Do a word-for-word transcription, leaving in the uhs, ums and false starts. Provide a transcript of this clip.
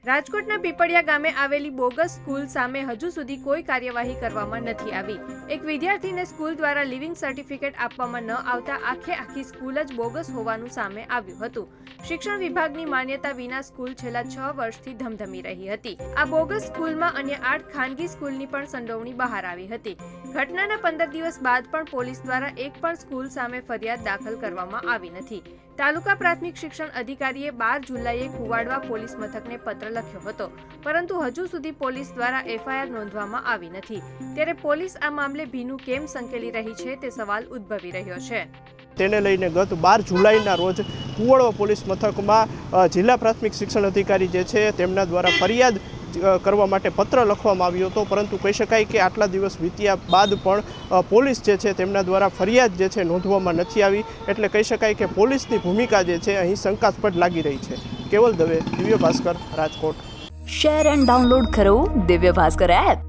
રાજકોટના પીપળિયા ગામે આવેલી બોગસ સ્કૂલ સામે હજુ સુધી કોઈ કાર્યવાહી કરવામાં નથી આવી। એક વિદ્યાર્થીને સ્કૂલ દ્વારા લિવિંગ સર્ટિફિકેટ આપવામાં ન આવતા આખે આખી સ્કૂલ જ બોગસ હોવાનું સામે આવ્યું હતું। શિક્ષણ વિભાગની માન્યતા વિના સ્કૂલ છેલ્લા છ વર્ષથી ધમધમી રહી હતી। આ બોગસ સ્કૂલમાં અન્ય આઠ ખાનગી સ્કૂલની પણ સંડોવણી બહાર આવી હતી। ઘટનાના પંદર દિવસ બાદ પણ પોલીસ દ્વારા એક પણ સ્કૂલ સામે ફરિયાદ દાખલ કરવામાં આવી નથી। તાલુકા પ્રાથમિક શિક્ષણ અધિકારીએ બાર જુલાઈએ કુવાડવા પોલીસ મથકને પત્ર લખ્યો હતો, પરંતુ હજુ સુધી પોલીસ દ્વારા એફઆઈઆર નોંધવામાં આવી નથી। ત્યારે પોલીસ આ મામલે ભીનું કેમ સંકેલી રહી છે તે સવાલ ઉદ્ભવી રહ્યો છે। તેને લઈને ગત બાર જુલાઈના રોજ કુવાડવા પોલીસ મથકમાં જિલ્લા પ્રાથમિક શિક્ષણ અધિકારી જે છે તેમના દ્વારા ફરિયાદ કરવા માટે પત્ર લખવામાં આવ્યો હતો, પરંતુ કહી શકાય કે આટલા દિવસ વીત્યા બાદ પણ પોલીસ જે છે તેમના દ્વારા ફરિયાદ જે છે નોંધવામાં નથી આવી। એટલે કહી શકાય કે પોલીસની ભૂમિકા જે છે અહીં શંકાસ્પદ લાગી રહી છે। Keval Dave, Divya Bhaskar, Rajkot. Share and download કરો દિવ્ય ભાસ્કર એપ।